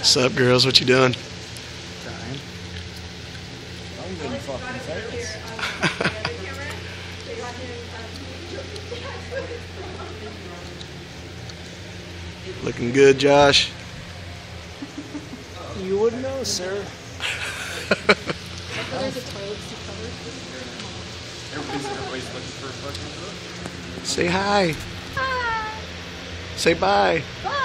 What's up, girls? What you doing? Time. I'm getting fucking famous. Looking good, Josh. You wouldn't know, sir. There's a toilet seat cover. Everybody's looking for a fucking book. Say hi. Hi. Say bye. Bye.